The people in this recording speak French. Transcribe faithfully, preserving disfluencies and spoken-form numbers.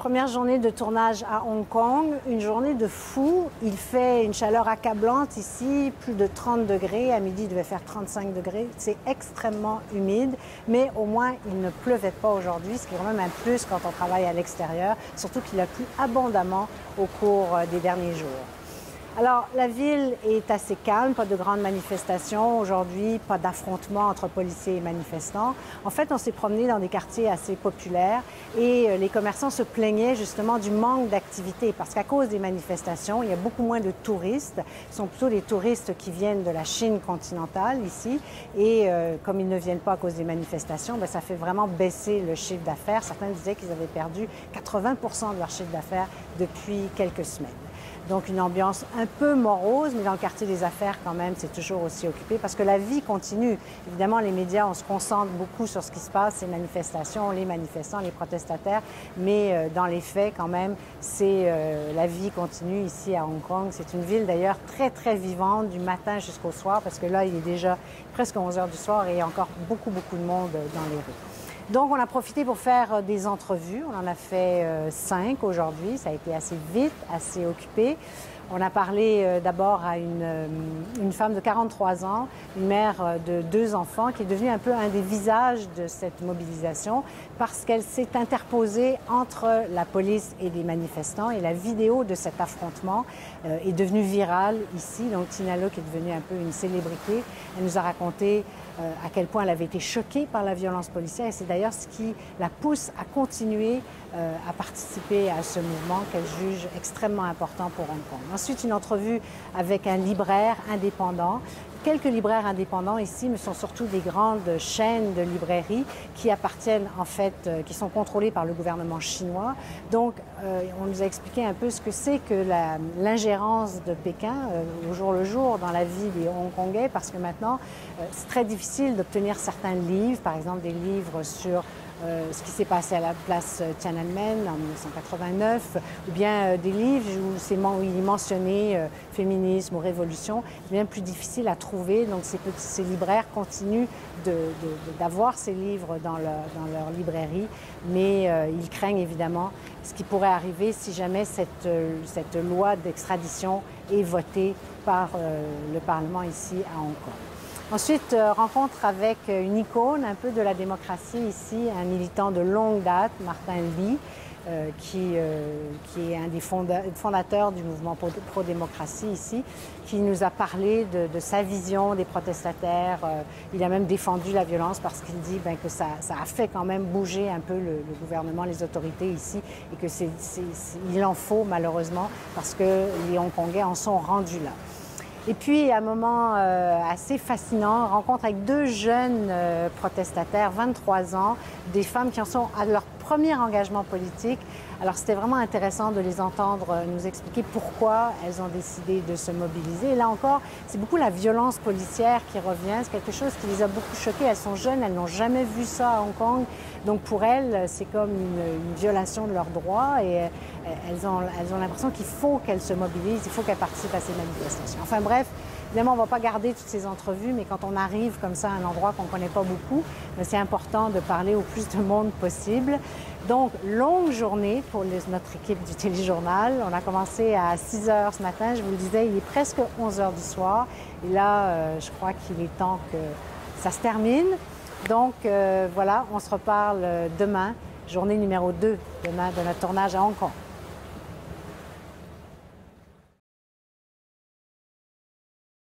Première journée de tournage à Hong Kong, une journée de fou. Il fait une chaleur accablante ici, plus de trente degrés. À midi, il devait faire trente-cinq degrés. C'est extrêmement humide, mais au moins, il ne pleuvait pas aujourd'hui, ce qui est quand même un plus quand on travaille à l'extérieur, surtout qu'il a plu abondamment au cours des derniers jours. Alors, la ville est assez calme, pas de grandes manifestations aujourd'hui, pas d'affrontements entre policiers et manifestants. En fait, on s'est promené dans des quartiers assez populaires et les commerçants se plaignaient justement du manque d'activité parce qu'à cause des manifestations, il y a beaucoup moins de touristes. Ce sont plutôt les touristes qui viennent de la Chine continentale ici et euh, comme ils ne viennent pas à cause des manifestations, bien, ça fait vraiment baisser le chiffre d'affaires. Certains disaient qu'ils avaient perdu quatre-vingts pour cent de leur chiffre d'affaires depuis quelques semaines. Donc une ambiance un peu morose, mais dans le quartier des affaires quand même, c'est toujours aussi occupé parce que la vie continue. Évidemment, les médias, on se concentre beaucoup sur ce qui se passe, ces manifestations, les manifestants, les protestataires, mais euh, dans les faits quand même, c'est euh, la vie continue ici à Hong Kong. C'est une ville d'ailleurs très très vivante du matin jusqu'au soir parce que là, il est déjà presque onze heures du soir et il y a encore beaucoup beaucoup de monde dans les rues. Donc, on a profité pour faire des entrevues. On en a fait euh, cinq aujourd'hui. Ça a été assez vite, assez occupé. On a parlé euh, d'abord à une, euh, une femme de quarante-trois ans, une mère euh, de deux enfants, qui est devenue un peu un des visages de cette mobilisation parce qu'elle s'est interposée entre la police et les manifestants. Et la vidéo de cet affrontement euh, est devenue virale ici. Donc, Tina Look est devenue un peu une célébrité. Elle nous a raconté euh, à quel point elle avait été choquée par la violence policière. Et c'est d'ailleurs ce qui la pousse à continuer euh, à participer à ce mouvement qu'elle juge extrêmement important pour Hong Kong. Ensuite, une entrevue avec un libraire indépendant. Quelques libraires indépendants ici, mais sont surtout des grandes chaînes de librairies qui appartiennent en fait, euh, qui sont contrôlées par le gouvernement chinois. Donc, euh, on nous a expliqué un peu ce que c'est que l'ingérence de Pékin euh, au jour le jour dans la vie des Hongkongais, parce que maintenant, euh, c'est très difficile d'obtenir certains livres, par exemple des livres sur Euh, ce qui s'est passé à la place Tiananmen en mille neuf cent quatre-vingt-neuf, ou bien euh, des livres où, c'est, où il est mentionné euh, féminisme ou révolution, c'est bien plus difficile à trouver. Donc ces, petits, ces libraires continuent d'avoir de, de, ces livres dans leur, dans leur librairie, mais euh, ils craignent évidemment ce qui pourrait arriver si jamais cette, euh, cette loi d'extradition est votée par euh, le Parlement ici à Hong Kong. Ensuite, euh, rencontre avec une icône un peu de la démocratie ici, un militant de longue date, Martin Lee, euh, qui, euh, qui est un des fonda fondateurs du mouvement pro-démocratie ici, qui nous a parlé de, de sa vision des protestataires. Euh, il a même défendu la violence parce qu'il dit ben, que ça, ça a fait quand même bouger un peu le, le gouvernement, les autorités ici, et que c'est, c'est, c'est, il en faut malheureusement parce que les Hongkongais en sont rendus là. Et puis, à un moment euh, assez fascinant, rencontre avec deux jeunes euh, protestataires, vingt-trois ans, des femmes qui en sont à leur premier engagement politique. Alors, c'était vraiment intéressant de les entendre euh, nous expliquer pourquoi elles ont décidé de se mobiliser. Et là encore, c'est beaucoup la violence policière qui revient. C'est quelque chose qui les a beaucoup choquées. Elles sont jeunes, elles n'ont jamais vu ça à Hong Kong. Donc, pour elles, c'est comme une, une violation de leurs droits. Et euh, elles ont, elles ont l'impression qu'il faut qu'elles se mobilisent, il faut qu'elles participent à ces manifestations. Enfin bref, évidemment, on ne va pas garder toutes ces entrevues, mais quand on arrive comme ça à un endroit qu'on ne connaît pas beaucoup, c'est important de parler au plus de monde possible. Donc, longue journée pour les, notre équipe du téléjournal. On a commencé à six heures ce matin, je vous le disais, il est presque onze heures du soir. Et là, euh, je crois qu'il est temps que ça se termine. Donc, euh, voilà, on se reparle demain, journée numéro deux demain de notre tournage à Hong Kong.